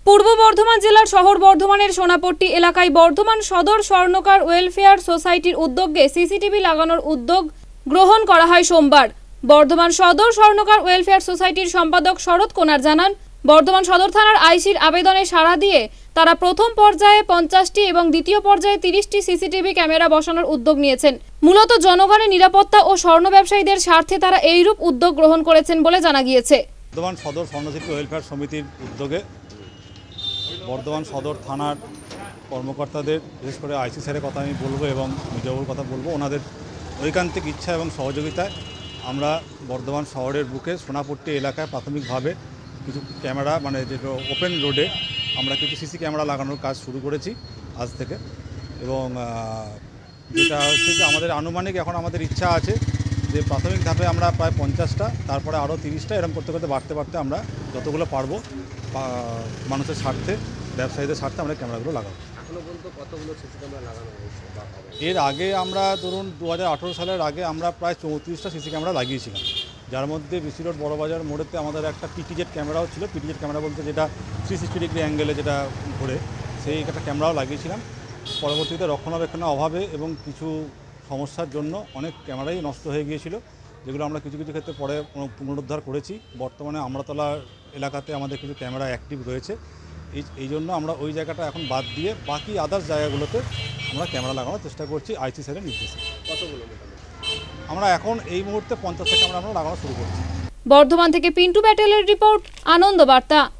পূর্ব বর্ধমান জেলার শহর বর্ধমানের সোনাপট্টি এলাকায় বর্ধমান সদর স্বর্ণকার ওয়েলফেয়ার সোসাইটির উদ্যোগে সিসিটিভি লাগানোর উদ্যোগ গ্রহণ করা হয় সোমবার। বর্ধমান সদর স্বর্ণকার ওয়েলফেয়ার সোসাইটির সম্পাদক শরৎ কোনার জানান, বর্ধমান সদর থানার আইসির আবেদনে সাড়া দিয়ে তারা প্রথম পর্যায়ে 50টি এবং দ্বিতীয় পর্যায়ে 30টি সিসিটিভি ক্যামেরা বসানোর উদ্যোগ নিয়েছেন। মূলত জনগণের নিরাপত্তা ও স্বর্ণ ব্যবসায়ীদের স্বার্থে তারা এইরূপ উদ্যোগ গ্রহণ করেছেন বলে জানা গিয়েছে। বর্ধমান সদর স্বর্ণশিল্পী ওয়েলফেয়ার সমিতির উদ্যোগে বর্ধমান সদর থানার কর্মকর্তাদের, বিশেষ করে আইসি স্যারের কথা আমি বলবো এবং মিডিয়াবাবুর কথা বলবো, ওনাদের ঐকান্তিক ইচ্ছা এবং সহযোগিতায় আমরা বর্ধমান শহরের বুকে সোনাপট্টি এলাকায় প্রাথমিকভাবে কিছু ক্যামেরা, মানে যেটা ওপেন রোডে আমরা কিছু সিসি ক্যামেরা লাগানোর কাজ শুরু করেছি আজ থেকে। এবং যেটা হচ্ছে যে আমাদের আনুমানিক এখন আমাদের ইচ্ছা আছে যে প্রাথমিক ধাপে আমরা প্রায় 50টা, তারপরে আরও 30টা, এরকম করতে করতে বাড়তে আমরা যতগুলো পারবো মানুষের স্বার্থে, ব্যবসায়ীদের স্বার্থে আমরা ক্যামেরাগুলো লাগাবো। এখনো পর্যন্ত কতগুলো সিসি ক্যামেরা লাগানো হয়েছে? এর আগে আমরা ধরুন 2018 সালের আগে আমরা প্রায় 34টা সিসি ক্যামেরা লাগিয়েছিলাম, যার মধ্যে বিসি রোড বড়বাজার মোড়েতে আমাদের একটা পিটিজেড ক্যামেরাও ছিল। পিটিজেড ক্যামেরা বলতে যেটা 360 ডিগ্রি অ্যাঙ্গেলে যেটা ঘোরে, সেই একটা ক্যামেরাও লাগিয়েছিলাম। পরবর্তীতে রক্ষণাবেক্ষণের অভাবে এবং কিছু সমস্যার জন্য অনেক ক্যামেরাই নষ্ট হয়ে গিয়েছিল, যেগুলো আমরা কিছু কিছু ক্ষেত্রে পরে পুনরুদ্ধার করেছি। বর্তমানে আমরাতলা এলাকাতে আমাদের কিছু ক্যামেরা অ্যাক্টিভ রয়েছে। এই জন্য আমরা ওই জায়গাটা এখন বাদ দিয়ে বাকি আদার্স জায়গাগুলোতে আমরা ক্যামেরা লাগানোর চেষ্টা করছি আইসি স্যারের নির্দেশে। কতগুলো? আমরা এখন এই মুহূর্তে 50টা ক্যামেরা আমরা লাগানো শুরু করছি। বর্ধমান থেকে পিন্টু প্যাটেলের রিপোর্ট, আনন্দ বার্তা।